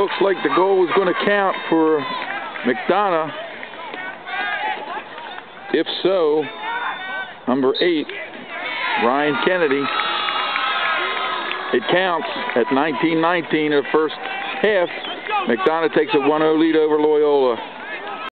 looks like the goal is going to count for McDonough. If so, number 8, Ryan Kennedy. It counts at 19-19 in the first half. McDonough takes a 1-0 lead over Loyola.